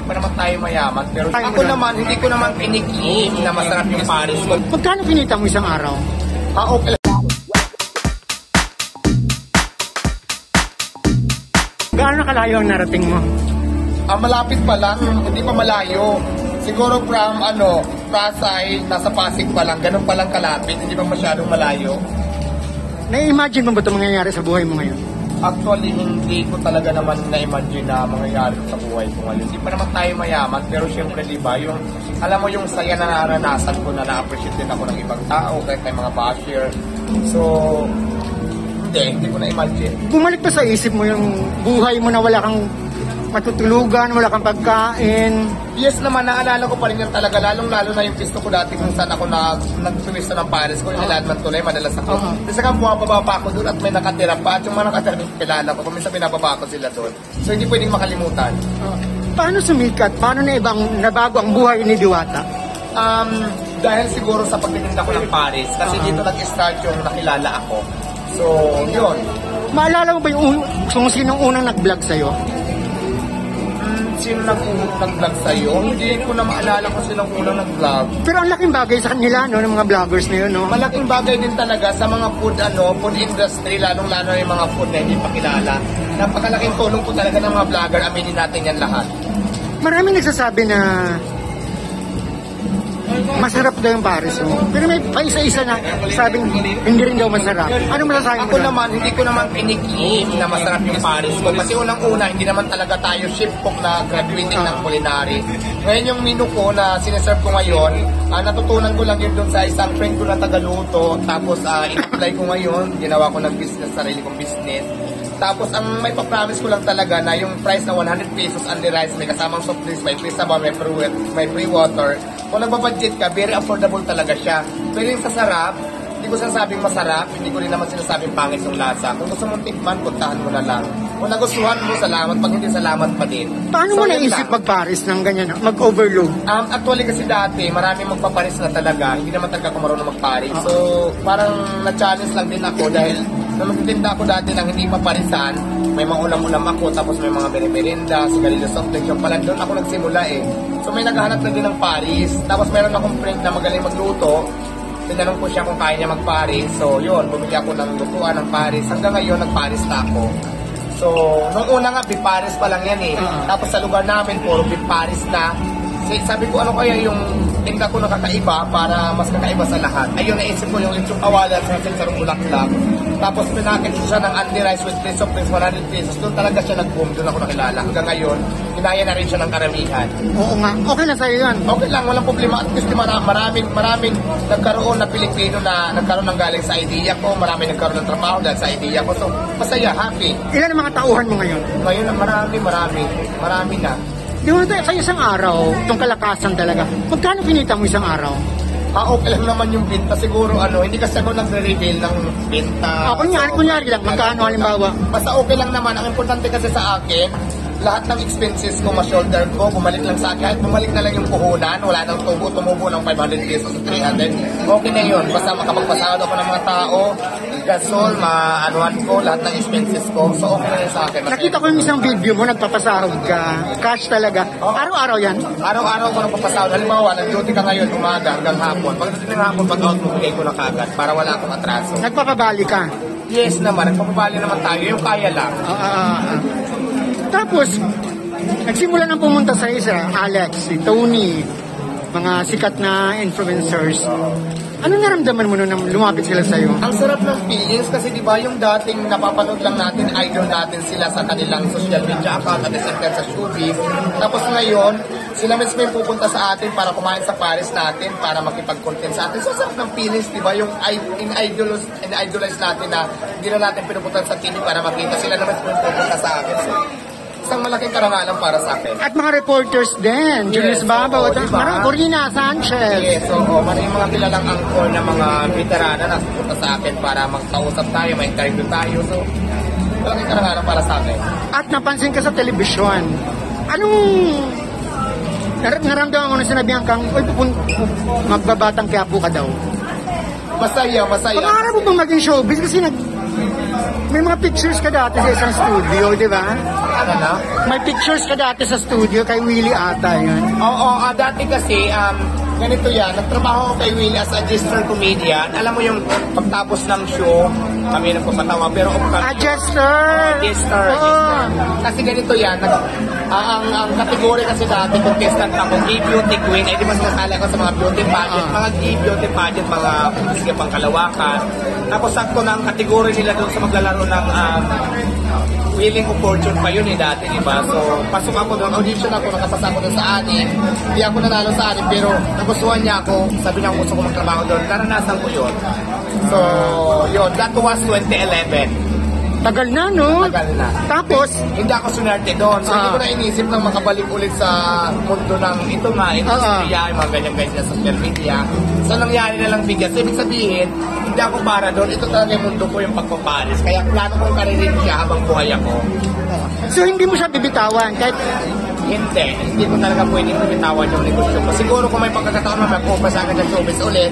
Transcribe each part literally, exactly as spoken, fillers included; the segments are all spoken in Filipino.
pa naman tayo mayaman. Pero ako naman, hindi ko naman pinikiim na masarap yung Paris ko. Magkano kinita mo isang araw? Ah, okay. Gaano kalayo ang narating mo? Ah, malapit pa lang, hindi pa malayo. Siguro from ano, Pasay, nasa Pasig pa lang, ganun pa lang kalapit, hindi pa masyadong malayo. Na-imagine mo ba ito mangyayari sa buhay mo ngayon? Actually, hindi ko talaga naman na-imagine na mangyayari sa buhay ko ngayon. Hindi pa naman tayo mayaman, pero syempre, di ba, yung, alam mo yung saya na naranasan ko na na-appreciate din ako ng ibang tao, kahit may mga basher. So, hindi, hindi ko na-imagine. Bumalik pa sa isip mo yung buhay mo na wala kang matutulugan, wala kang pagkain. Yes naman, naalala ko pa rin yan talaga, lalong-lalo na yung pisto ko dati kung saan ako na, nagtumisto ng Paris ko, yung Ilan man tuloy, madalas ako. Uh-huh. Kasi kang bumababa pa ako doon at may nakatira pa, at yung mga nakatira yung kilala ko, kuminsan binababa ko sila doon. So hindi pwedeng makalimutan. Uh, paano sumikat? Paano na ibang nabago ang buhay ni Diwata? Um, dahil siguro sa pagtitinda ko ng Paris, kasi uh-huh. dito nag-start yung nakilala ako. So, yun. Maalala mo ba yung kung sinong unang nag-vlog sa'yo? Sino nag-vlog sa'yo? Hindi ko na maalala kung sinong unang nag-vlog. Pero ang laking bagay sa kanila, no, ng mga vloggers na yun, no? Malaking bagay din talaga sa mga food, ano, food industry, lalong-lalo yung mga food na hindi pa kilala. Napakalaking tulong po talaga ng mga vlogger, aminin natin yan lahat. Maraming nagsasabi na masarap daw yung Paris mo. Pero may pa isa-isa na sabing hindi rin daw masarap. Ano masasabi mo? Ako naman, hindi ko naman pinikiim na masarap yung Paris ko. Kasi unang-una, hindi naman talaga tayo chef cook na graduating ng culinary. Ngayon yung menu ko na sineserve ko ngayon, uh, natutunan ko lang yun doon sa isang friend ko na tagaluto. Tapos uh, in-apply ko ngayon, ginawa ko ng business, sarili kong business. Tapos ang may pa-promise ko lang talaga na yung price na one hundred pesos on the rice, may kasamang soft drinks, may free sabaw, may free, may free water. Kung nagbabudget ka, very affordable talaga siya. Pero yung sasarap, hindi ko sinasabing masarap, hindi ko rin naman sinasabing pangit yung lasa. Kung gusto mong tikman, puntahan mo na lang. Kung nagustuhan mo, salamat. Pag hindi, salamat pa din. Paano so, mo naisip mag-Paris ng ganyan, mag-overload? Um, actually kasi dati, marami magpa-Paris na talaga. Hindi naman talaga ako marunong mag-Paris. So, parang na-challenge lang din ako dahil nung magtitinda ako dati ng hindi maparisan, may mga ulam-ulam ako, tapos may mga merienda, sigarilyo soft drink. Yung pala doon ako nagsimula eh. So may naghahanap na din ng Paris. Tapos meron akong friend na magaling magluto. Tinanong ko siya kung kaya niya mag-Paris. So yun, bumili ako ng lutuan ng Paris. Hanggang ngayon, nag-Paris na ako. So, nung una nga, beef Paris pa lang yan eh. Uh-huh. Tapos sa lugar namin, puro beef Paris na. Sabi ko, ano kaya yung tinda ko na kakaiba para mas kakaiba sa lahat. Ayun, naisip ko yung lechong kawalan sa sarong bulaklak. Tapos pinakit siya ng Andy Rice with place of one hundred pesos. Doon talaga siya nag-boom. Doon ako nakilala. Hanggang ngayon, kinaya na rin siya ng karamihan. Oo nga. Okay na sa'yo yan. Okay lang. Walang problema. At least maraming, maraming nagkaroon na Pilipino na nagkaroon ng galing sa idea ko. Maraming nagkaroon ng trabaho dahil sa idea ko. So, masaya, happy. Ilan ang mga tauhan mo ngayon? Ngayon, marami, marami. Marami na. Di mo tayo sa isang araw, itong kalakasan talaga. Magkano kinita mo isang araw? Ah, okay lang naman yung binta. Siguro, ano, hindi kasi ako nagre-reveal ng binta. Ah, kunyari, kunyari lang. Magkano halimbawa? Basta okay lang naman. Ang importante kasi sa akin, lahat ng expenses ko, ma-shoulder ko, bumalik lang sa akin. Kahit bumalik na lang yung puhunan, wala nang tubo, tumubo ng five hundred pesos to three hundred. Okay na yun. Basta makapagpasahod ako ng mga tao, gasol, ma-anuhan ko, lahat ng expenses ko. So, okay na yun sa akin. Nakita ko yung isang video mo, nagpapasahod ka. Cash talaga. Oh. Araw-araw yan? Araw-araw ko nagpapasahod. Halimbawa, nag-duty ka ngayon, umaga hanggang hapon. Pagdating ng hapon, pag-out mo, bigay ko na kagad para wala akong atraso. Nagpapabali ka? Yes naman, nagpapabali naman tayo. Yung kaya lang. Ah, uh, uh, uh. Tapos, nagsimula nang pumunta sa isa, Alex, si Tony, mga sikat na influencers. Ano naramdaman mo nung lumapit sila sa'yo? Ang sarap ng feelings kasi di ba yung dating napapanood lang natin, idol natin sila sa kanilang social media account at the same time sa showbiz. Tapos ngayon, sila mismo yung pupunta sa atin para kumain sa Paris natin, para makipag-content sa atin. So sarap ng feelings, di ba? Yung in-idolize in idolize natin na hindi na natin pinupunta sa T V para makita. Sila na mismo yung pupunta sa atin. So, isang malaking karangalan para sa akin. At mga reporters din. Julius yes, Babaw, diba? Marang Corina Sanchez. Yes, so oh, maraming mga kilalang angkor na mga veterana na supunta sa akin para magkausap tayo, may interview tayo. So, malaking karangalan para sa akin. At napansin ka sa telebisyon. Anong nar- naramdaman mo na sinabihan kang, uy, pupun- magbabatang Quiapo ka daw? Masaya, masaya. Pangarap mo bang maging showbiz? Kasi nag May mga pictures ka dati sa isang studio, di ba? Ano na? May pictures ka dati sa studio kay Willie ata yun. Oo, ah, dati kasi, um, ganito yan, nagtrabaho ako kay Willie as a gesture comedian. Alam mo yung pagtapos ng show, kami nagpapatawa, pero off Ah, Jester! gesture, Oo. gesture. Kasi ganito yan, nag, ah, ang, ang kategory kasi dati, contestant ako, gay beauty queen, eh di ba sinasali ako sa mga beauty pageant, Ah. mga gay beauty pageant, mga sige pang kalawakan. Tapos sakto na ang kategory nila doon sa maglalaro ng um, Wheeling of Fortune pa yun eh dati, di ba? So, pasok ako doon, audition ako, nakapasa ako doon sa anim. Hindi ako nanalo sa anim, pero nagustuhan niya ako. Sabi niya gusto ko magtrabaho doon. Naranasan ko yun. So, yun, that was twenty eleven. Tagal na, no? Tagal na. Tapos, Hindi ako sunerte doon. So, hindi Ah. ko na inisip na makabalik ulit sa mundo ng ito nga, industriya, yung mga ganyan-ganyan sa social media. So, nangyari na lang bigyan. So, ibig sabihin, hindi ako para doon. Ito talaga yung mundo ko, yung pagpaparis. Kaya plano kong karirin siya habang buhay ako. so hindi mo siya bibitawan kahit Hindi. Hindi ko talaga pwedeng bitawan yung negosyo ko. Siguro kung may pagkakataon na mag-focus sa akin ng showbiz ulit,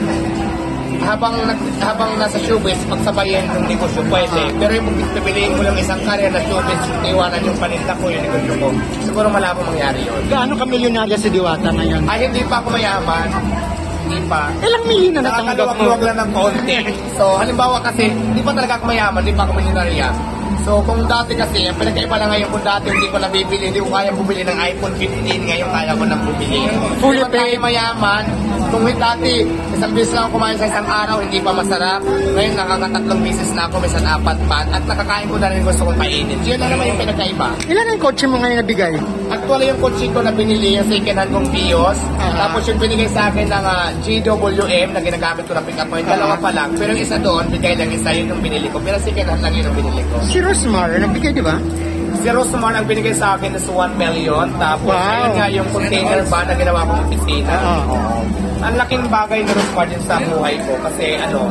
habang nag- habang nasa showbiz, pagsabayan yung negosyo, pwede. Pero yung pipiliin ko lang isang career na showbiz, iwanan yung paninda ko, yung negosyo ko. Siguro malabo mangyari yun. gaano ka milyonarya si Diwata ngayon? Ay, hindi pa ako mayaman. Hindi pa. Ilang milyon na natanggap mo? Nakakaluwag-luwag lang ng konti. So, halimbawa kasi, hindi pa talaga ako mayaman, hindi pa ako milyonarya. So, kung dati kasi, ang pinagkaiba na ngayon, kung dati hindi ko nabibili, hindi ko kaya bumili ng iPhone fifteen, ngayon kaya ko nang bumili. Fully Hindi pa tayo paid. mayaman. Kung dati, isang beses lang ako kumain sa isang araw, hindi pa masarap. Ngayon, nakakatatlong beses na ako, minsan apat pa. At nakakain ko na rin gusto kong kainin. Yun na naman yung pinagkaiba. Ilan ang kotse mo ngayon nabigay? Actually, yung kotse ko na binili, yung second hand kong Vios. Ah. Tapos yung binigay sa akin ng ah, G W M na ginagamit ko na pick up point. Dalawa pa lang. Pero yung isa doon, bigay lang isa, yun yung binili ko. Pero second hand lang yun yung binili ko. Si Rosmar, nagbigay, di ba? Si Rosemar ang binigay sa akin is one million. Tapos, Wow. ayun nga yung container ba na ginawa kong opisina. Oo. Ang laking bagay ni Rosemar din sa buhay ko. Kasi ano,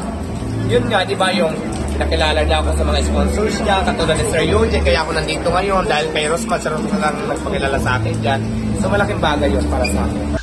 yun nga, di ba yung nakilala niya ako sa mga sponsors niya, katulad ni Sir Eugene, kaya ako nandito ngayon dahil kay Rosemar, si Rosemar lang nagpakilala sa akin dyan. So malaking bagay yun para sa akin.